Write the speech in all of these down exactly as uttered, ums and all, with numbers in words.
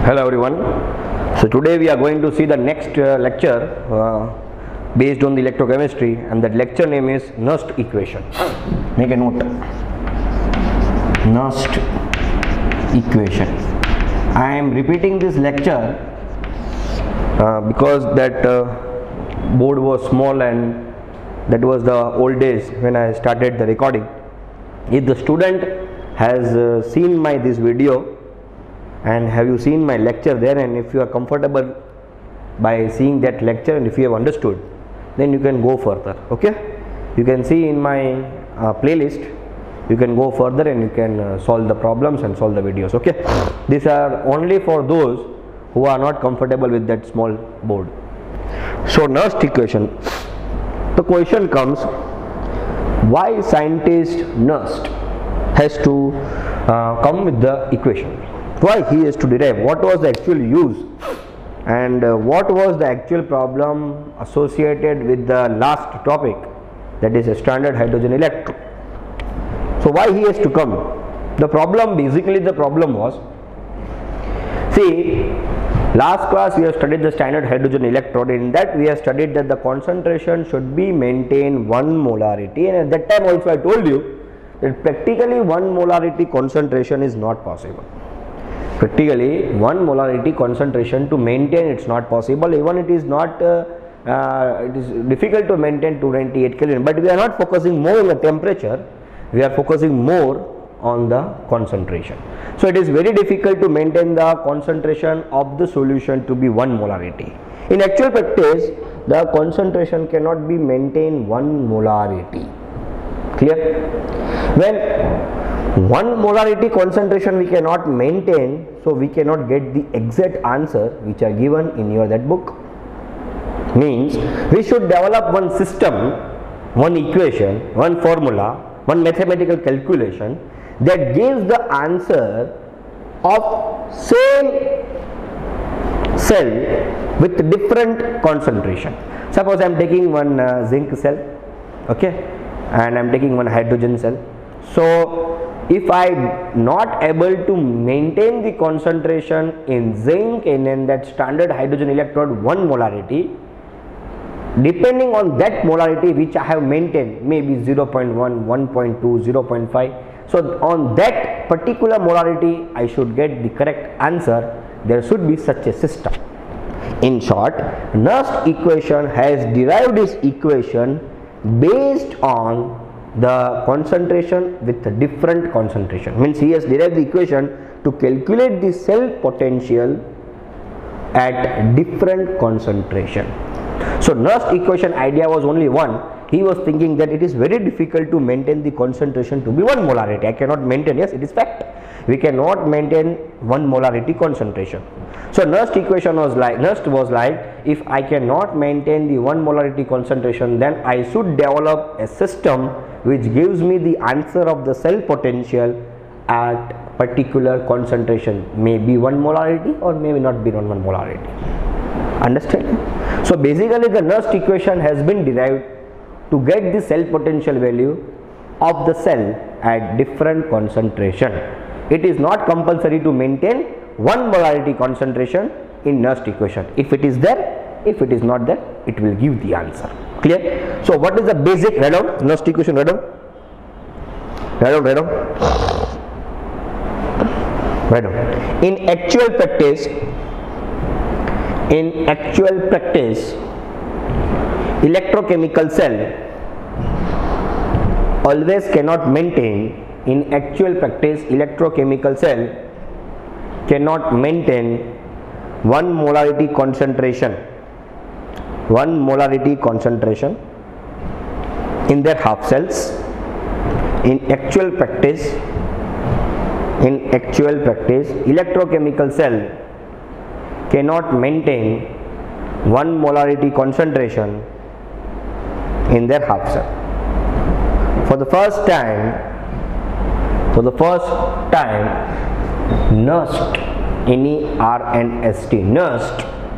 Hello everyone. So today we are going to see the next uh, lecture uh, based on the electrochemistry, and that lecture name is Nernst equation. Make a note. Nernst equation. I am repeating this lecture uh, because that uh, board was small and that was the old days when I started the recording. If the student has uh, seen my this video and have you seen my lecture there, and if you are comfortable by seeing that lecture and if you have understood, then you can go further. Okay, you can see in my uh, playlist, you can go further and you can uh, solve the problems and solve the videos. Okay, these are only for those who are not comfortable with that small board. So Nernst equation, the question comes, why scientist Nernst has to uh, come with the equation? Why he has to derive? What was the actual use, and uh, what was the actual problem associated with the last topic, that is a standard hydrogen electron? So why he has to come? The problem, basically the problem was, see, last class we have studied the standard hydrogen electrode. In that we have studied that the concentration should be maintained one molarity, and at that time also I told you that practically one molarity concentration is not possible. Practically one molarity concentration to maintain, it's not possible. Even it is not uh, uh, it is difficult to maintain two hundred ninety-eight Kelvin, but we are not focusing more on the temperature, we are focusing more on the concentration. So it is very difficult to maintain the concentration of the solution to be one molarity. In actual practice, the concentration cannot be maintained one molarity. Clear? When one molarity concentration we cannot maintain, so we cannot get the exact answer which are given in your that book. Means we should develop one system, one equation, one formula, one mathematical calculation that gives the answer of same cell with different concentration. Suppose I am taking one uh, zinc cell, okay, and I am taking one hydrogen cell. So if I am not able to maintain the concentration in zinc and in that standard hydrogen electrode one molarity, depending on that molarity which I have maintained, maybe zero point one, one point two, zero point five, so on that particular molarity I should get the correct answer. There should be such a system. In short, Nernst equation has derived this equation based on the concentration with a different concentration. Means he has derived the equation to calculate the cell potential at different concentration. So Nernst equation idea was only one. He was thinking that it is very difficult to maintain the concentration to be one molarity. I cannot maintain, yes, it is fact, we cannot maintain one molarity concentration. So Nernst equation was like, Nernst was like, if I cannot maintain the one molarity concentration, then I should develop a system which gives me the answer of the cell potential at particular concentration, maybe one molarity or maybe not be one molarity. Understand? So basically the Nernst equation has been derived to get the cell potential value of the cell at different concentration. It is not compulsory to maintain one molarity concentration in Nernst equation. If it is there, if it is not there, it will give the answer. Clear? So what is the basic, write down Nernst equation, write down, write down, write down, write down. In actual practice, in actual practice, electrochemical cell always cannot maintain, in actual practice electrochemical cell cannot maintain one molarity concentration, one molarity concentration in their half cells. In actual practice, in actual practice electrochemical cell cannot maintain one molarity concentration in their half cell. For the first time, for the first time, Nernst, N E R N S T, Nernst,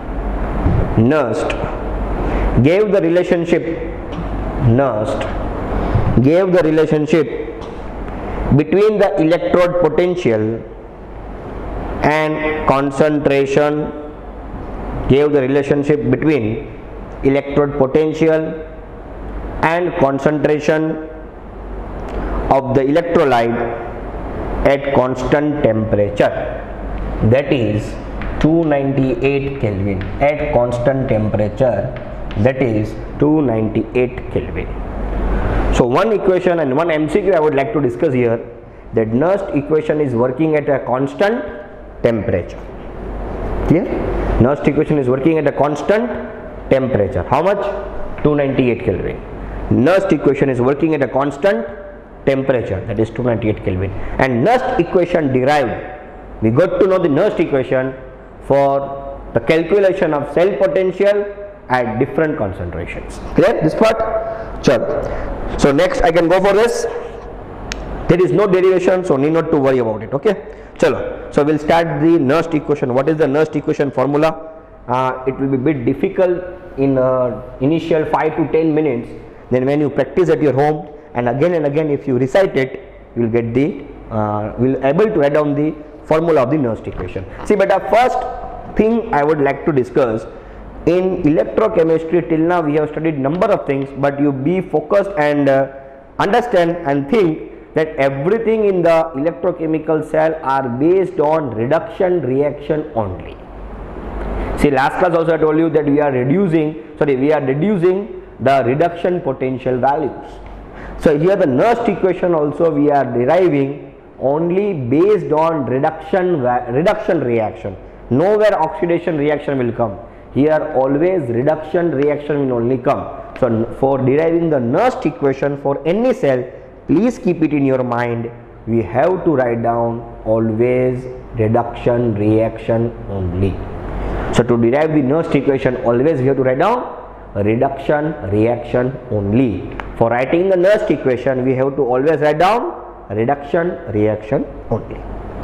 Nernst gave the relationship, Nernst gave the relationship between the electrode potential and concentration gave the relationship between electrode potential and concentration of the electrolyte at constant temperature, that is two ninety-eight Kelvin, at constant temperature, that is two ninety-eight Kelvin. So one equation and one M C Q I would like to discuss here, that Nernst equation is working at a constant temperature. Clear? Nernst equation is working at a constant temperature. How much? two ninety-eight Kelvin. Nernst equation is working at a constant temperature, that is two ninety-eight Kelvin. And Nernst equation derived, we got to know the Nernst equation for the calculation of cell potential at different concentrations. Clear this part? Chalo. So next I can go for this. There is no derivation, so need not to worry about it. Okay. Chalo. So we'll start the Nernst equation. What is the Nernst equation formula? Uh, it will be a bit difficult in uh, initial five to ten minutes. Then when you practice at your home and again and again, if you recite it, you will get the uh, will able to write down the formula of the Nernst equation. See, but the first thing I would like to discuss, in electrochemistry till now we have studied number of things, but you be focused and uh, understand and think that everything in the electrochemical cell are based on reduction reaction only. See, last class also I told you that we are reducing, sorry, we are reducing the reduction potential values. So here the Nernst equation also we are deriving only based on reduction reduction reaction. Nowhere oxidation reaction will come. Here always reduction reaction will only come. So for deriving the Nernst equation for any cell, please keep it in your mind. We have to write down always reduction reaction only. So to derive the Nernst equation, always we have to write down reduction reaction only. For writing the Nernst equation, we have to always write down reduction reaction only.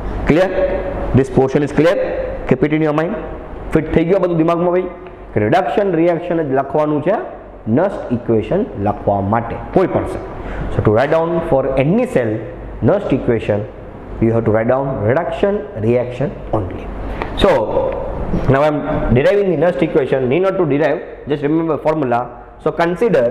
Clear? This portion is clear? Keep it in your mind. Fit થઈ ગયો બધું દિમાગમાં ભાઈ. Reduction reaction જ લખવાનું છે Nernst equation લખવા માટે કોઈ પણ cell. So to write down for any cell Nernst equation, you have to write down reduction reaction only. So now I am deriving the Nernst equation. Need not to derive, just remember formula. So consider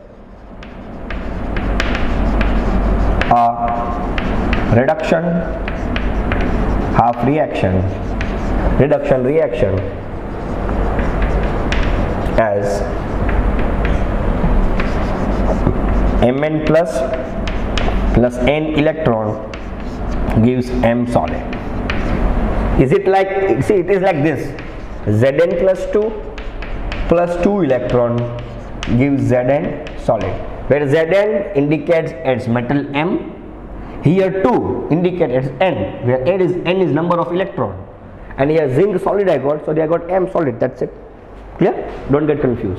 a reduction half reaction reduction reaction as Mn plus plus n electron gives M solid. Is it like, see, it is like this, Zn plus two plus two electron gives Zn solid, where Zn indicates its metal M, here two indicates N, where N is, N is number of electron, and here zinc solid I got, so I got M solid, that's it. Clear? Don't get confused.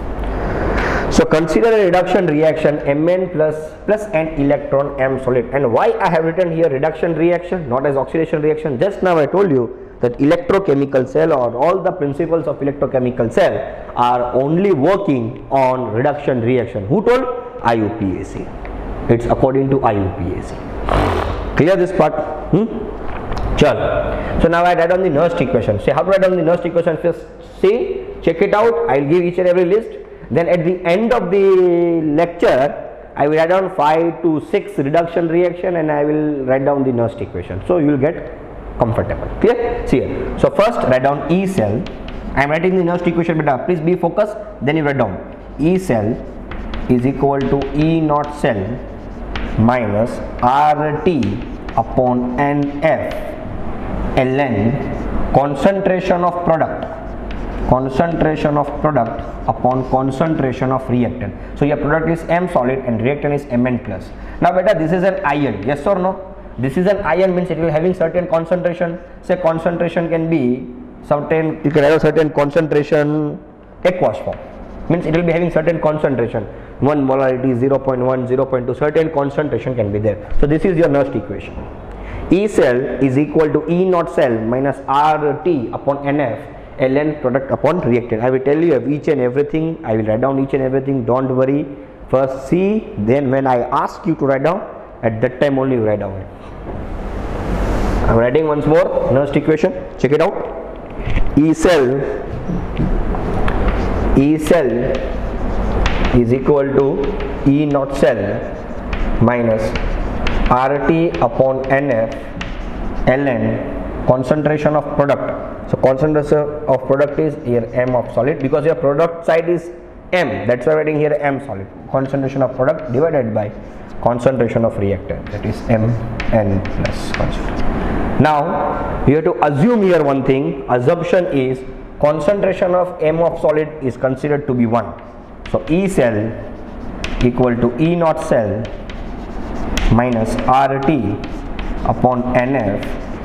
So consider a reduction reaction Mn plus plus N electron M solid. And why I have written here reduction reaction, not as oxidation reaction? Just now I told you that electrochemical cell or all the principles of electrochemical cell are only working on reduction reaction. Who told? I U P A C. It's according to I U P A C. Clear this part? Hmm? Chal. So now I write down the Nernst equation. See how to write down the Nernst equation first. See, check it out. I'll give each and every list. Then at the end of the lecture, I will write down five to six reduction reaction and I will write down the Nernst equation. So you will get comfortable. Clear? See here. So first write down E cell. I am writing the Nernst equation, but please be focused. Then you write down E cell is equal to E naught cell minus R T upon N F ln concentration of product. concentration of product upon concentration of reactant. So your product is M solid and reactant is Mn plus. Now beta, this is an ion, yes or no? This is an ion, means it will having certain concentration. Say concentration can be certain, you can have a certain concentration aqueous form, means it will be having certain concentration, one molarity, zero point one, zero point two, certain concentration can be there. So this is your Nernst equation. E cell is equal to E naught cell minus R T upon Nf ln product upon reactant. I will tell you each and everything. I will write down each and everything. Don't worry. First see, then when I ask you to write down, at that time only you write down it. I'm writing once more Nernst equation. Check it out. E cell E cell is equal to E naught cell minus R T upon N F ln concentration of product. So concentration of product is here M of solid, because your product side is M, that's why I'm writing here M solid. Concentration of product divided by concentration of reactant, that is M N plus concentration. Now you have to assume here one thing. Assumption is concentration of M of solid is considered to be one. So E cell equal to E naught cell minus R T upon N F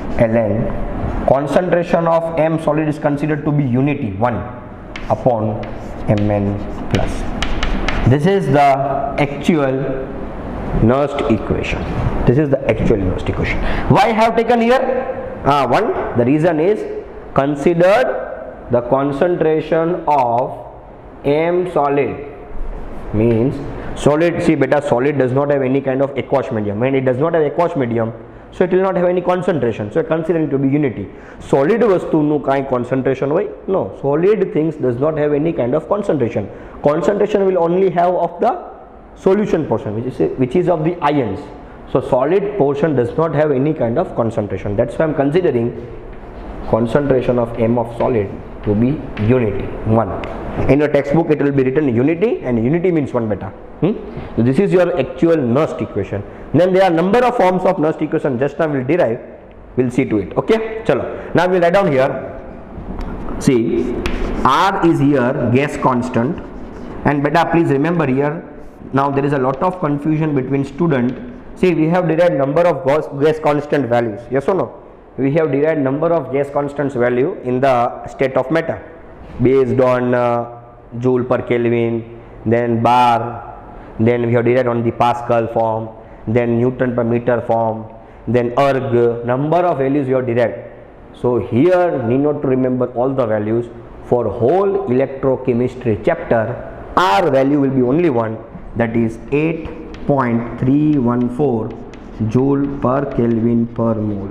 ln concentration of M solid is considered to be unity one upon Mn plus. This is the actual Nernst equation. This is the actual Nernst equation. Why I have taken here? Uh, one, the reason is considered the concentration of M solid, means solid. See beta, solid does not have any kind of aqueous medium, and it does not have aqueous medium, so it will not have any concentration, so considering to be unity. Solid vastu nu kai concentration hoy? No, solid things does not have any kind of concentration. Concentration will only have of the solution portion, which is which is of the ions. So solid portion does not have any kind of concentration. That's why I am considering concentration of M of solid to be unity one. In your textbook it will be written unity, and unity means one beta. Hmm? So this is your actual Nernst equation. Then there are number of forms of Nernst equation. Just now we will derive. We'll see to it. Okay. Chalo. Now we'll write down here. See, R is here gas constant, and beta please remember here. Now there is a lot of confusion between student. See, we have derived number of gas, gas constant values. Yes or no? We have derived number of gas constants value in the state of matter based on uh, joule per Kelvin, then bar, then we have derived on the Pascal form, then Newton per meter form, then erg, number of values we have derived. So here need not to remember all the values. For whole electrochemistry chapter, R value will be only one, that is eight point three one four joule per Kelvin per mole.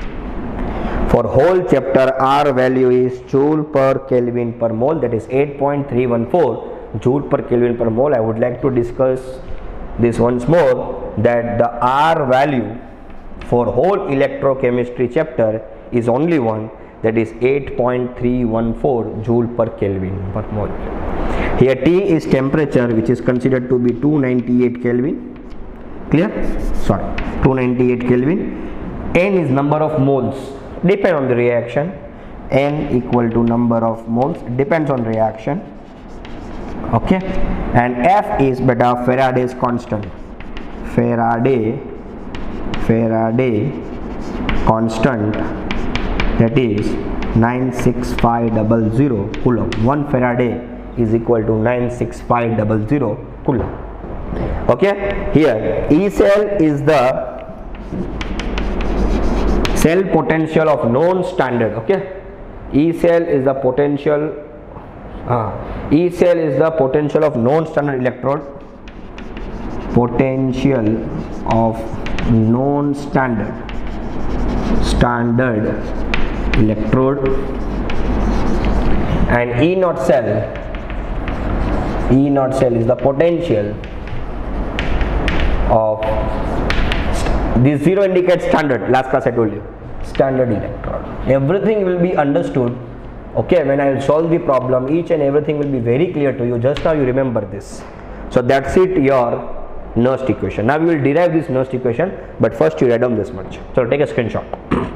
For whole chapter, R value is joule per Kelvin per mole, that is eight point three one four joule per Kelvin per mole. I would like to discuss this once more, that the R value for whole electrochemistry chapter is only one, that is eight point three one four joule per Kelvin per mole. Here T is temperature, which is considered to be two ninety-eight Kelvin. Clear? Sorry, two ninety-eight Kelvin. N is number of moles, depend on the reaction. N equal to number of moles, depends on reaction. Okay, and F is beta Faraday's constant. Faraday Faraday constant, that is nine six five zero zero coulomb. One Faraday is equal to nine six five zero zero coulomb. Okay, here E cell is the cell potential of known standard. Okay, E cell is the potential uh, E cell is the potential of known standard electrode, potential of known standard standard electrode, and E naught cell E naught cell is the potential of, this zero indicates standard. Last class I told you, standard electrode. Everything will be understood. Okay, when I will solve the problem, each and everything will be very clear to you. Just now you remember this. So that's it, your Nernst equation. Now we will derive this Nernst equation, but first you write down this much. So take a screenshot.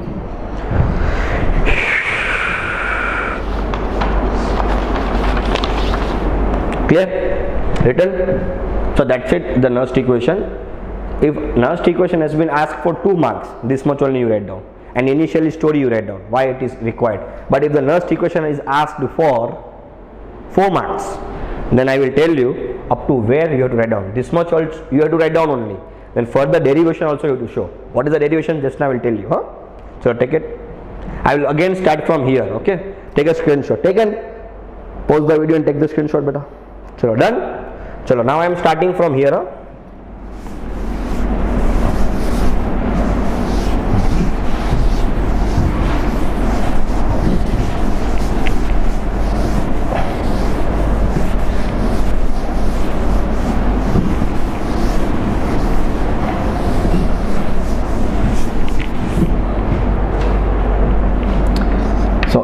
Clear? Written? So that's it, the Nernst equation. If Nernst equation has been asked for two marks, this much only you write down, and initially story you write down why it is required. But if the Nernst equation is asked for four marks, then I will tell you up to where you have to write down. This much also you have to write down only. Then further derivation also you have to show. What is the derivation? Just now I will tell you. Huh? So take it. I will again start from here. Okay. Take a screenshot. Take and pause the video and take the screenshot, beta. Chalo, done. Chalo, now I am starting from here. Huh?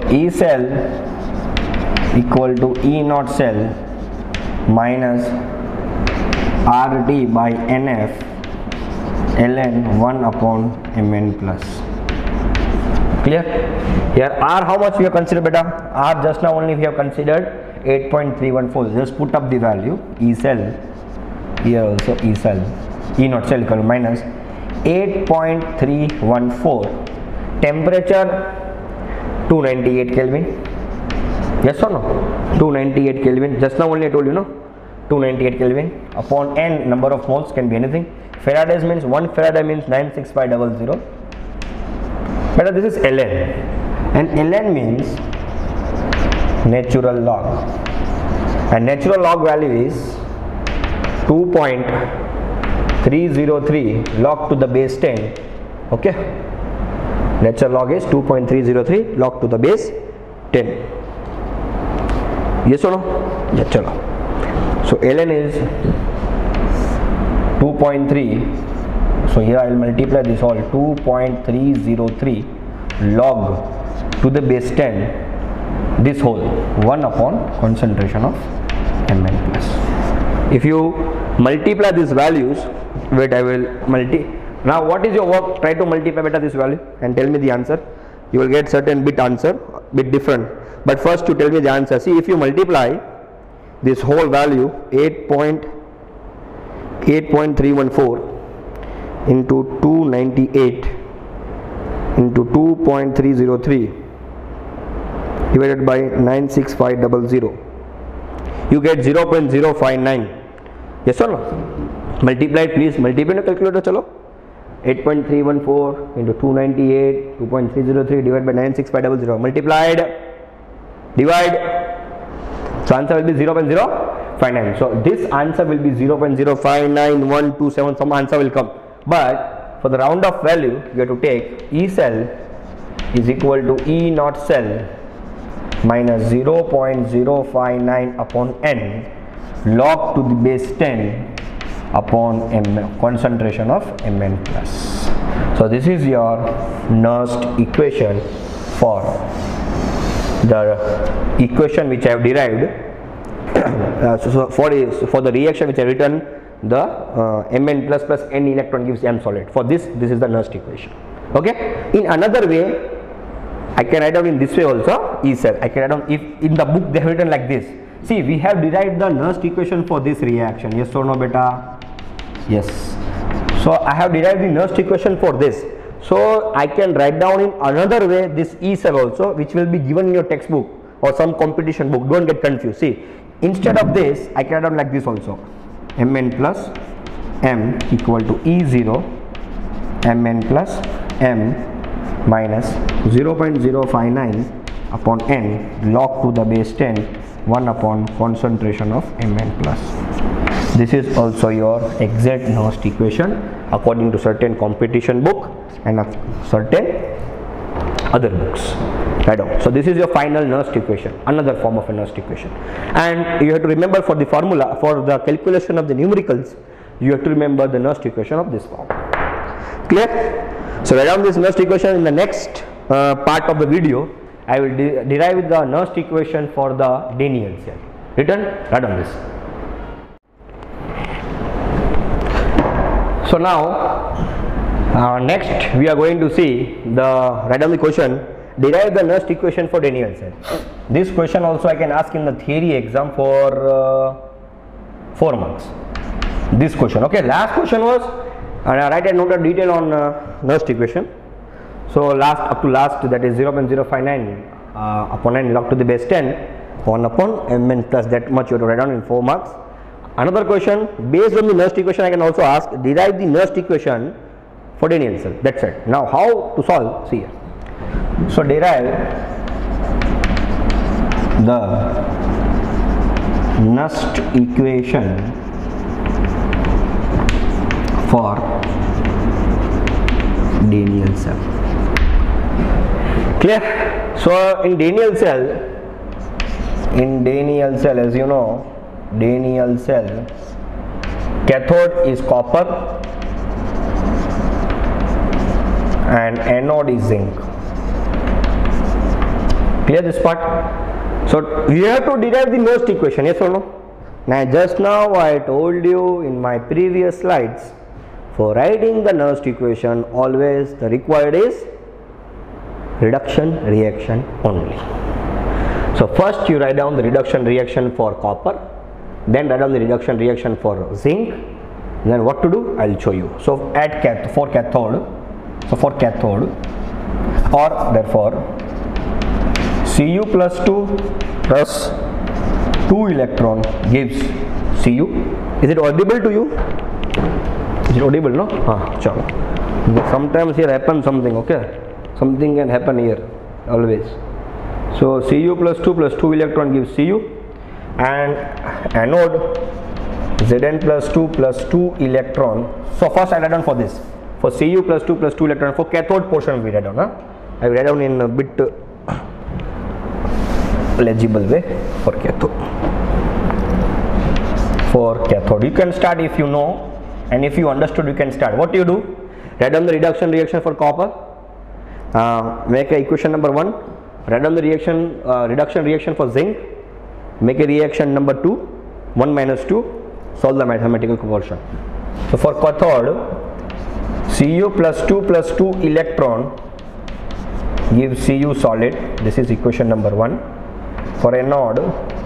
E cell equal to E naught cell minus R D by N F ln one upon Mn plus. Clear? Here R how much we have considered, beta? R just now only we have considered eight point three one four. Just put up the value. E cell here also E cell E naught cell equal to minus eight point three one four. Temperature two ninety-eight Kelvin. Yes or no? two ninety-eight Kelvin. Just now only I told you, no? two ninety-eight Kelvin upon N number of moles, can be anything. Faradays means one Faraday means nine six five zero zero. But this is ln, and ln means natural log, and natural log value is two point three zero three log to the base ten. Okay, natural log is two point three zero three log to the base ten. Yes or no? Yeah, chalo. So ln is two point three. So here I will multiply this all, two point three zero three log to the base ten, this whole one upon concentration of Mn plus. If you multiply these values, wait, I will multi. Now what is your work? Try to multiply beta this value and tell me the answer. You will get certain bit answer, bit different. But first you tell me the answer. See, if you multiply this whole value eight point three one four into two ninety-eight into two point three zero three divided by nine six five zero zero, you get zero point zero five nine. Yes or no? Multiply, please multiply in a calculator. Chalo, eight point three one four into two ninety-eight, two point three zero three divided by nine six five zero zero, multiplied, divide. So answer will be zero point zero five nine. So this answer will be zero point zero five nine one two seven. Some answer will come, but for the round of value you have to take E cell is equal to E naught cell minus zero point zero five nine upon N log to the base ten upon M, concentration of Mn plus. So this is your Nernst equation for the equation which I have derived. uh, so, so for, for the reaction which I have written, the uh, Mn plus plus N electron gives M solid. For this, this is the Nernst equation. Okay. In another way, I can write down in this way also. E cell. I can write down, if in the book they have written like this. See, we have derived the Nernst equation for this reaction. Yes or no, beta? Yes. So I have derived the Nernst equation for this. So I can write down in another way this E cell also, which will be given in your textbook or some competition book. Don't get confused. See, instead of this, I can write down like this also. Mn plus M equal to E zero Mn plus M minus zero point zero five nine upon N log to the base ten, one upon concentration of Mn plus. This is also your exact Nernst equation according to certain competition book and certain other books. Right on. So this is your final Nernst equation, another form of a Nernst equation. And you have to remember, for the formula, for the calculation of the numericals, you have to remember the Nernst equation of this form. Clear? So write down this Nernst equation. In the next uh, part of the video, I will de derive the Nernst equation for the Daniell cell. Written? Write down this. So now, uh, next we are going to see the, write down the question, derive the Nernst equation for Daniell cell. This question also I can ask in the theory exam for uh, four marks. This question, okay. Last question was, and I write a note of detail on uh, Nernst equation. So last, up to last, that is zero point zero five nine uh, upon N log to the base ten, one upon Mn plus, that much you have to write down in four marks. Another question, based on the Nernst equation, I can also ask, derive the Nernst equation for Daniell cell. That's it. Now how to solve? See here. So derive the Nernst equation for Daniell cell. Clear? So in Daniell cell, in Daniell cell, as you know, Daniell cell, cathode is copper and anode is zinc. Clear this part? So we have to derive the Nernst equation, yes or no? Now just now I told you in my previous slides, for writing the Nernst equation always the required is reduction reaction only. So first you write down the reduction reaction for copper, then write down the reduction reaction for zinc, then what to do I'll show you. So at cath for cathode, so for cathode, or therefore Cu plus two plus two electron gives Cu. Is it audible to you? Is it audible, no? Ah, chalo. Sometimes here happens something, okay? Something can happen here always. So Cu plus two plus two electron gives Cu, and anode Zn plus two plus two electron. So first I write down for this, for Cu plus two plus two electron, for cathode portion we write down, huh? I write down in a bit uh, legible way for cathode. For cathode you can start if you know, and if you understood you can start. What do you do? Write down the reduction reaction for copper, uh, make a equation number one. Write down the reaction uh, reduction reaction for zinc, make a reaction number two, one minus two, solve the mathematical conversion. So for cathode, Cu plus two plus two electron gives Cu solid. This is equation number one. For anode,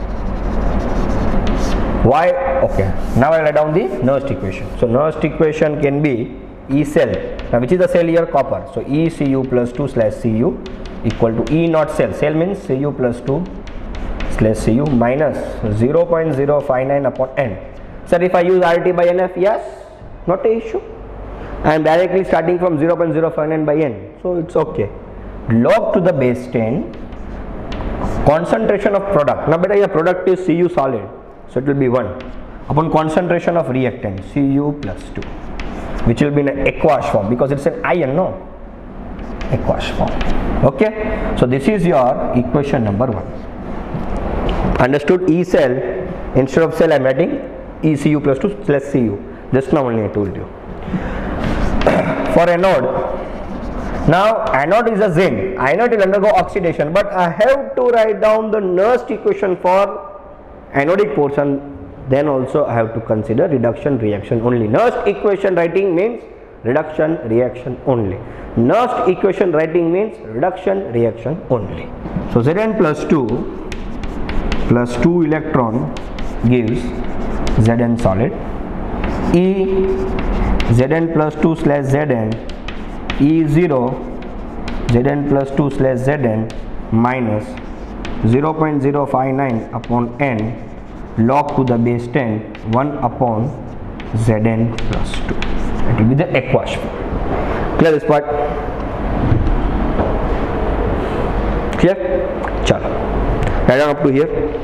why? Okay, now I write down the Nernst equation. So Nernst equation can be E cell. Now which is the cell here? Copper. So E Cu plus two slash Cu equal to E naught cell. Cell means Cu plus two slash Cu minus zero point zero five nine upon N. Sir, if I use R T by N F, yes, not a issue. I am directly starting from zero point zero five nine by N, so it's okay. Log to the base ten concentration of product. Now beta, your product is Cu solid, so it will be one upon concentration of reactant Cu plus two, which will be in an aqueous form because it's an ion, no? Aqueous form. Okay, so this is your equation number one. Understood? E cell, instead of cell I am writing E Cu plus two plus Cu. Just now only I told you. For anode, now anode is a zinc. Anode will undergo oxidation, but I have to write down the Nernst equation for anodic portion. Then also I have to consider reduction reaction only. Nernst equation writing means reduction reaction only. Nernst equation writing means reduction reaction only. So Zn plus two plus two electron gives Zn solid. E Zn plus two slash Zn E zero Zn plus two slash Zn minus zero point zero five nine upon N log to the base ten, one upon Zn plus two. It will be the aqueous form. Clear this part? Clear? Chalo. Write down up to here.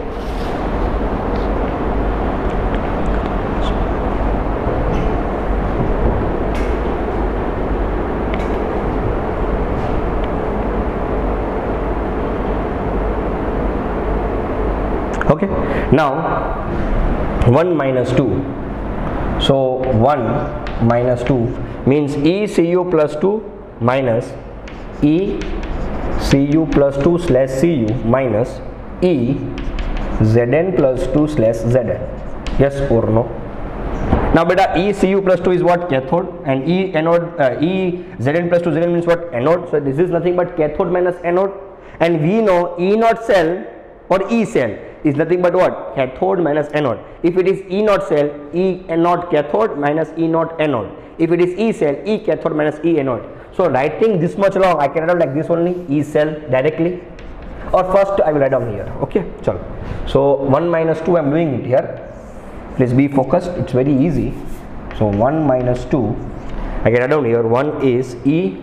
Okay, now one minus two. So one minus two means E Cu plus two minus E Cu plus two slash Cu minus E Zn plus two slash Zn. Yes or no? Now beta, E Cu plus two is what? Cathode, and E anode, uh, E Zn plus two Zn means what? Anode. So this is nothing but cathode minus anode, and we know E naught cell or E cell is nothing but what? Cathode minus anode. If it is E naught cell, E naught cathode minus E naught anode. If it is E cell, E cathode minus E anode. So writing this much long, I can write like this only, E cell directly. Or first I will write down here. Okay, chalo. So one minus two I am doing it here. Please be focused. It's very easy. So one minus two, I can write down here. One is E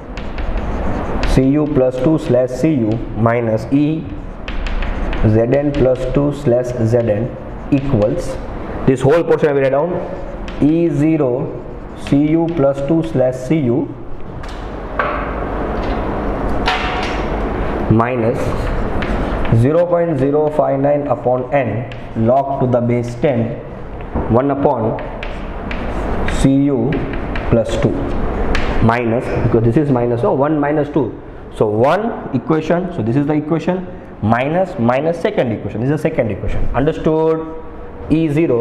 Cu plus two slash Cu minus E Zn plus two slash Zn equals, this whole portion I will write down, E zero Cu plus two slash Cu minus zero point zero five nine upon N log to the base ten, one upon Cu plus two minus, because this is minus, oh, one minus two. So one equation, so this is the equation, minus minus second equation, this is the second equation. Understood? E zero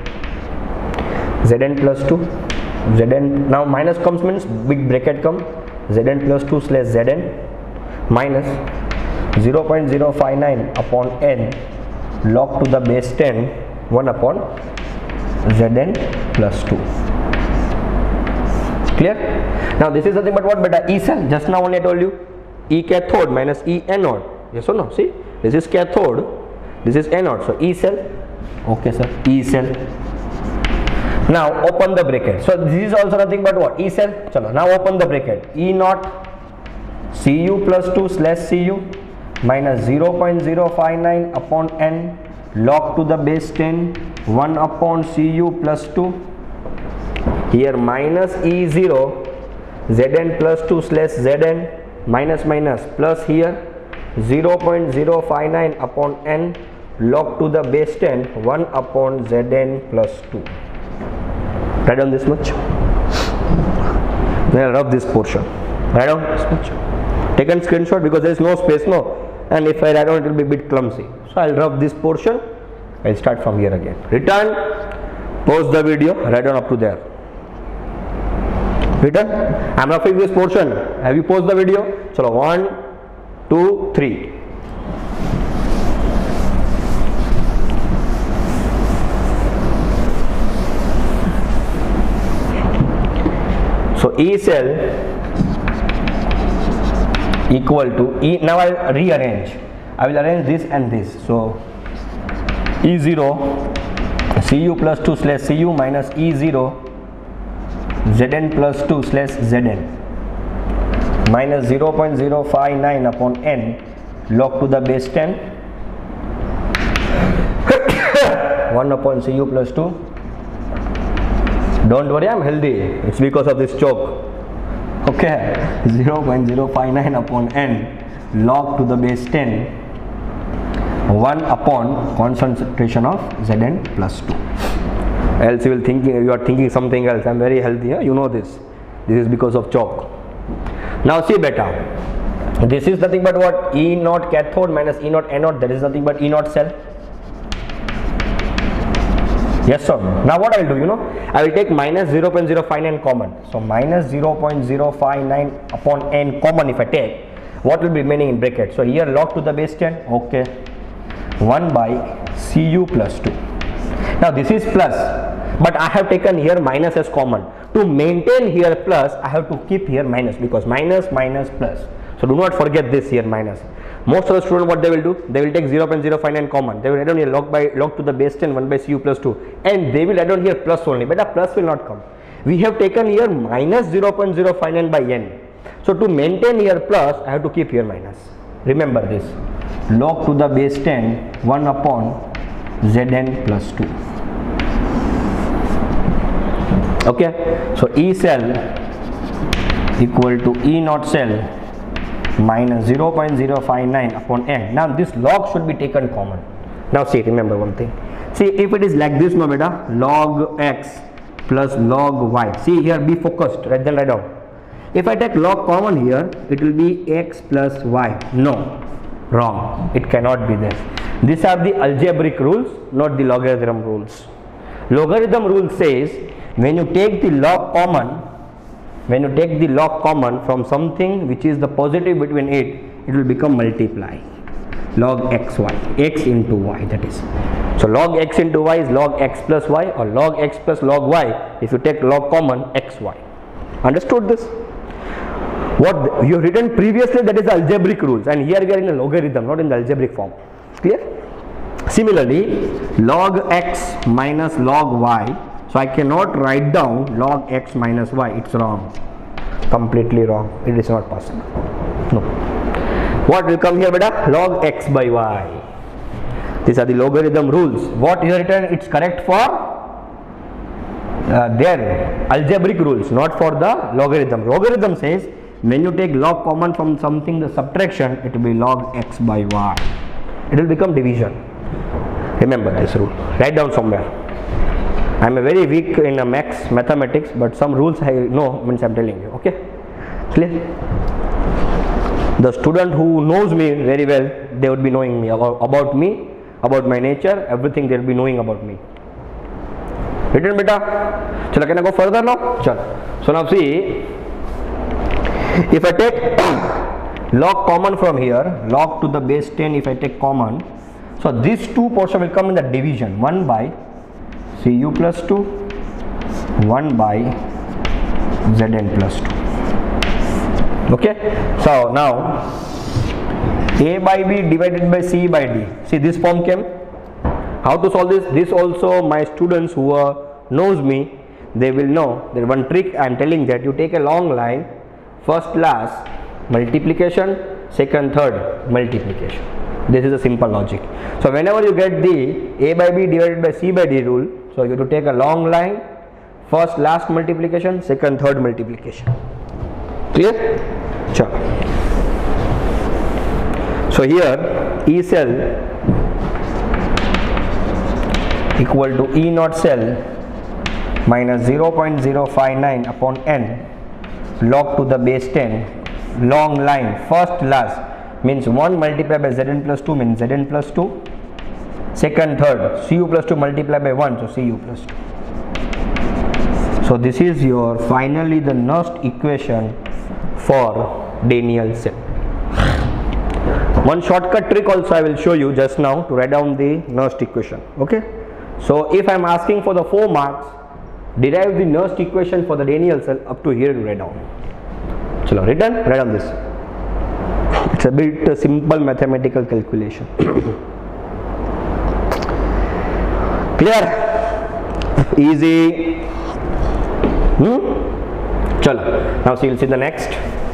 Zn plus two, Zn, now minus comes means big bracket come, Zn plus two slash Zn minus zero point zero five nine upon n log to the base ten one upon Zn plus two. Clear? Now this is nothing but what beta? E cell. Just now only I told you E cathode minus E anode. Yes or no? See, this is cathode, this is anode, so E cell. Okay sir, E cell. Now open the bracket. So this is also nothing but what? E cell. Chalo, now open the bracket. E naught Cu plus two slash Cu minus zero point zero five nine upon n log to the base ten one upon Cu plus two. Here minus E zero Zn plus two slash Zn minus minus plus here zero point zero five nine upon n log to the base ten one upon Zn plus two. Write down this much. Then I'll rub this portion. Write down this much. Take a screenshot because there is no space, no. And if I write down, it will be a bit clumsy. So I'll rub this portion. I'll start from here again. Return. Pause the video. Write down up to there. Return. I'm roughing this portion. Have you paused the video? So one, two, three. So E cell equal to E. Now I'll rearrange. I will arrange this and this. So E zero Cu plus two slash Cu minus E zero Zn plus two slash Zn minus zero point zero five nine upon n log to the base ten one upon Cu plus two. Don't worry, I'm healthy. It's because of this choke. Okay, zero point zero five nine upon n log to the base ten one upon concentration of Zn plus two. Else you will thinking you are thinking something else. I'm very healthy. Huh? You know this. This is because of choke. Now see beta. This is nothing but what? E naught cathode minus E naught anode. That is nothing but E naught cell. Yes or no? Now what I will do, you know, I will take minus zero point zero five nine common. So minus zero point zero five nine upon n common if I take, what will be remaining in bracket? So here log to the base ten, okay, one by Cu plus two. Now this is plus, but I have taken here minus as common. To maintain here plus, I have to keep here minus because minus minus plus. So do not forget this here minus. Most of the students, what they will do, they will take zero point zero five nine common. They will add on here log by log to the base ten one by Cu plus two, and they will add on here plus only, but a plus will not come. We have taken here minus zero point zero five nine by n. So to maintain here plus, I have to keep here minus. Remember this, log to the base ten one upon Zn plus two. Okay, so E cell equal to E naught cell minus zero point zero five nine upon n. Now this log should be taken common. Now see, remember one thing. See, if it is like this, no beta, log x plus log y. See here, be focused. Write them right down. If I take log common here, it will be x plus y. No, wrong. It cannot be this. These are the algebraic rules, not the logarithm rules. Logarithm rule says when you take the log common, when you take the log common from something which is the positive between it, it will become multiply. Log xy, x into y, that is. So log x into y is log x plus y, or log x plus log y if you take log common xy. Understood this? What you have written previously, that is the algebraic rules, and here we are in a logarithm, not in the algebraic form. Clear? Similarly, log x minus log y. So I cannot write down log x minus y. It's wrong. Completely wrong. It is not possible. No. What will come here, beta? Log x by y. These are the logarithm rules. What is written? It's correct for uh, their algebraic rules, not for the logarithm. Logarithm says when you take log common from something, the subtraction, it will be log x by y. It will become division. Remember this rule. Write down somewhere. I am a very weak in a maths, mathematics, but some rules I know means I am telling you. Okay? Clear? The student who knows me very well, they would be knowing me about, about me, about my nature, everything they will be knowing about me. Written beta? Chalo, can I go further now? Chalo. So now see, if I take log common from here, log to the base ten, if I take common, so these two portion will come in the division, one by Cu plus two, one by Zn plus two. Okay, so now A by B divided by C by D. See, this form came. How to solve this? This also my students who uh, knows me, they will know. There is one trick I am telling, that you take a long line, first last multiplication, second third multiplication. This is a simple logic. So whenever you get the A by B divided by C by D rule, so you have to take a long line, first last multiplication, second third multiplication. Clear? Sure. So here E cell equal to E naught cell minus zero point zero five nine upon n log to the base ten, long line, first last means one multiplied by Zn plus two means Zn plus two, second third Cu plus two multiplied by one, so Cu plus two. So this is your finally the Nernst equation for Daniell cell. One shortcut trick also I will show you just now to write down the Nernst equation. Okay, so if I am asking for the four marks, derive the Nernst equation for the Daniell cell, up to here to write down. Chalo, written, write down this. It's a bit uh, simple mathematical calculation. Clear? Easy. Hmm? Chalo. Now see, we'll see the next.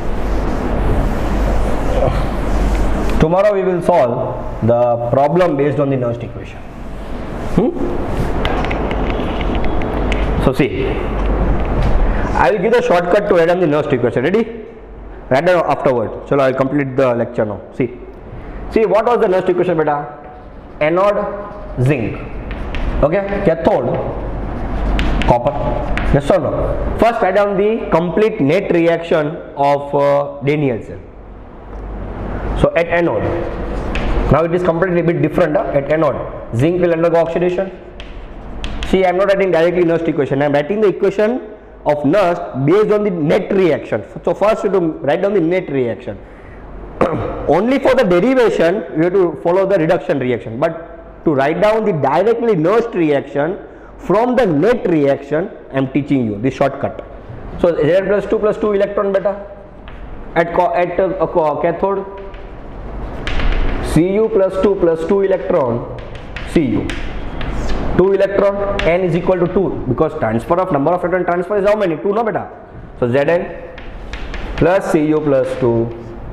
Tomorrow we will solve the problem based on the Nernst equation. Hmm? So see, I will give the shortcut to write down the Nernst equation. Ready? Write down afterward. So I will complete the lecture now. See, see what was the Nernst equation, beta? Anode zinc. Okay, cathode copper. Yes or no? First write down the complete net reaction of uh, Daniell cell. So at anode, now it is completely a bit different. Huh? At anode, zinc will undergo oxidation. See, I am not writing directly Nernst equation. I am writing the equation of Nernst based on the net reaction. So first you have to write down the net reaction. Only for the derivation you have to follow the reduction reaction. But to write down the directly Nernst reaction from the net reaction, I am teaching you the shortcut. So Zn plus two plus two electron beta at at uh, cathode. Cu plus two plus two electron, Cu, two electron, n is equal to two, because transfer of number of electron transfer is how many? two, no beta. So Zn plus Cu plus two,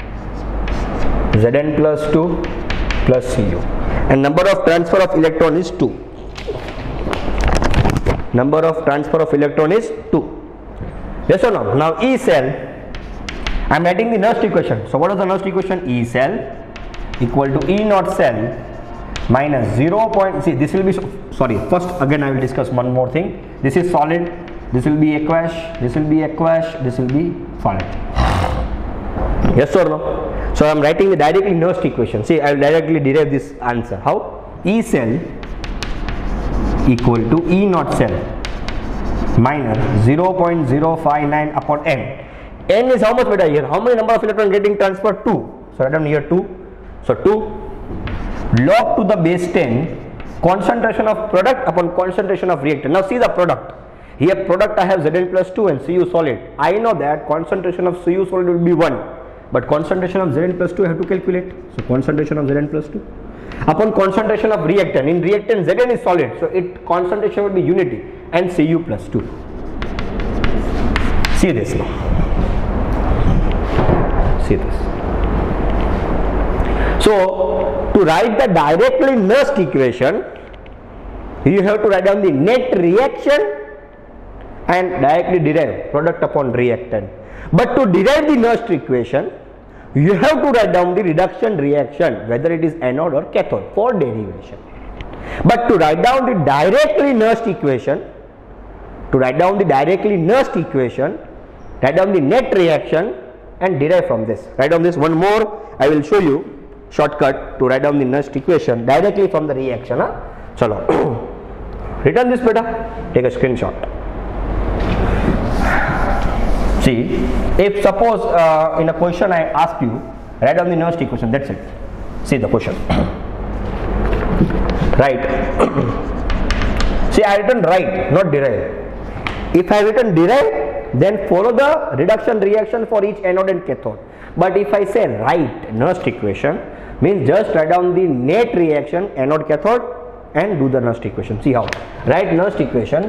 Zn plus two plus Cu, and number of transfer of electron is two. Number of transfer of electron is two. Yes or no? Now E cell, I am writing the Nernst equation. So what is the Nernst equation? E cell equal to E naught cell minus zero. Point, see, this will be, sorry, first again I will discuss one more thing. This is solid, this will be aqueous, this will be aqueous, this will be solid. Yes or no? So I am writing the directly Nernst equation. See, I will directly derive this answer. How? E cell equal to E naught cell minus zero point zero five nine upon n. N is how much beta here? How many number of electrons getting transferred? two. So write down here two. So two log to the base ten concentration of product upon concentration of reactant. Now see the product. Here product I have Zn plus two and Cu solid. I know that concentration of Cu solid will be one, but concentration of Zn plus two I have to calculate. So concentration of Zn plus two upon concentration of reactant. In reactant Zn is solid, so it concentration will be unity and Cu plus two. See this now. See this. So to write the directly Nernst equation, you have to write down the net reaction and directly derive product upon reactant. But to derive the Nernst equation, you have to write down the reduction reaction, whether it is anode or cathode, for derivation. But to write down the directly Nernst equation, to write down the directly Nernst equation, write down the net reaction and derive from this. Write down this one more. I will show you shortcut to write down the Nernst equation directly from the reaction. Huh? Chalo. Return this beta. Take a screenshot. See, if suppose uh, in a question I ask you write down the Nernst equation. That's it. See the question. Right. See, I written right, not derive. If I written derive, then follow the reduction reaction for each anode and cathode. But if I say write Nernst equation, means just write down the net reaction anode cathode and do the Nernst equation. See how? Write Nernst equation.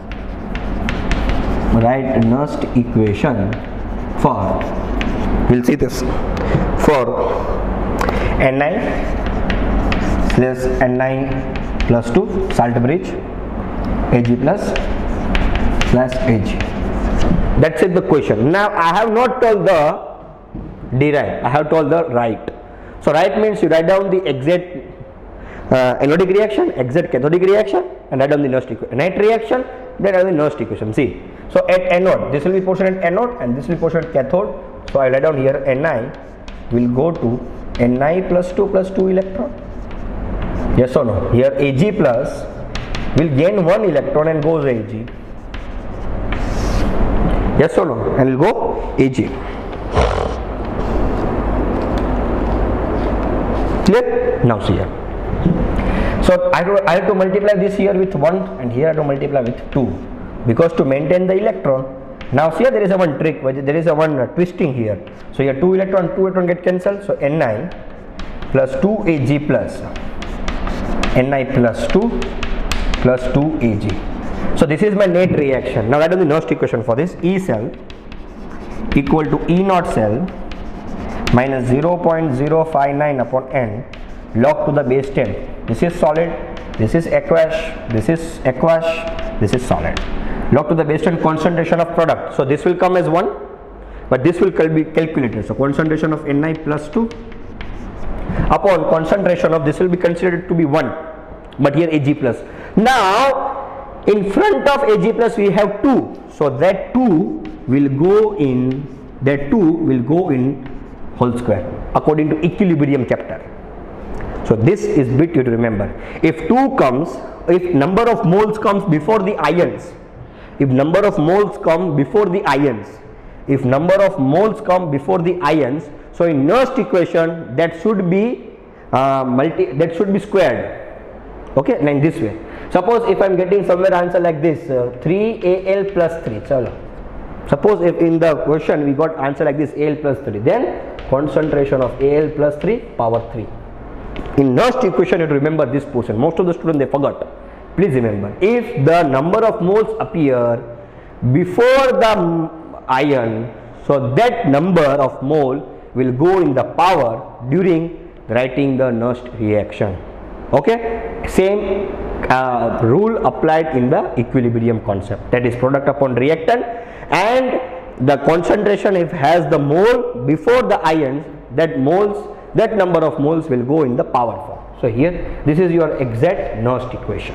Write Nernst equation for, we'll see this, for Ni plus Ni plus two salt bridge, Ag plus plus Ag. That's it, the question. Now I have not told the derive, I have told the write. So write means you write down the exact uh, anodic reaction, exact cathodic reaction, and write down the Nernst equation. Net reaction, then write down the Nernst equation. See, so at anode, this will be portion at anode and this will be portion at cathode. So I write down here Ni will go to Ni plus two plus two electron. Yes or no? Here Ag plus will gain one electron and goes Ag. Yes or no? And will go Ag. Clear? Now see here. So I have, to, I have to multiply this here with one and here I have to multiply with two, because to maintain the electron. Now see here there is a one trick, there is a one uh, twisting here. So here two electron, two electron get cancelled. So Ni plus two Ag plus Ni plus two plus two Ag. So this is my net reaction. Now write down the Nernst equation for this. E cell equal to E naught cell minus zero point zero five nine upon N log to the base ten. This is solid, this is aqueous, this is aqueous, this is solid. Log to the base ten concentration of product. So this will come as one, but this will be calculated. So concentration of Ni plus two upon concentration of this will be considered to be one, but here Ag plus. Now in front of Ag plus we have two, so that two will go in, that two will go in whole square according to equilibrium chapter. So this is bit you to remember. If two comes, if number of moles comes before the ions, if number of moles come before the ions, if number of moles come before the ions, so in Nernst equation that should be uh, multi, that should be squared. Okay, and in this way. Suppose if I am getting somewhere answer like this, uh, three A L plus three. Chalo. Suppose if in the question we got answer like this, A L plus three, then concentration of A L plus three power three. In Nernst equation you have to remember this portion. Most of the students they forgot. Please remember, if the number of moles appear before the ion, so that number of mole will go in the power during writing the Nernst reaction. Okay, same uh, rule applied in the equilibrium concept, that is product upon reactant, and the concentration if has the mole before the ions, that moles, that number of moles will go in the power form. So here this is your exact Nernst equation.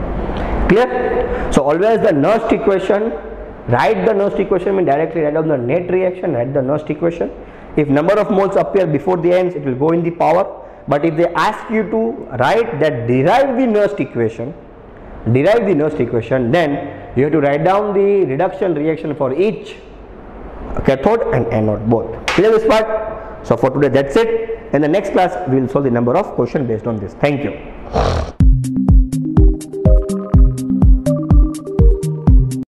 Clear? So always the Nernst equation, write the Nernst equation mean directly write down the net reaction, write the Nernst equation. If number of moles appear before the ions, it will go in the power. But if they ask you to write that derive the Nernst equation, derive the Nernst equation, then you have to write down the reduction reaction for each cathode and anode both. Clear this part? So for today that's it. In the next class we will solve the number of questions based on this. Thank you.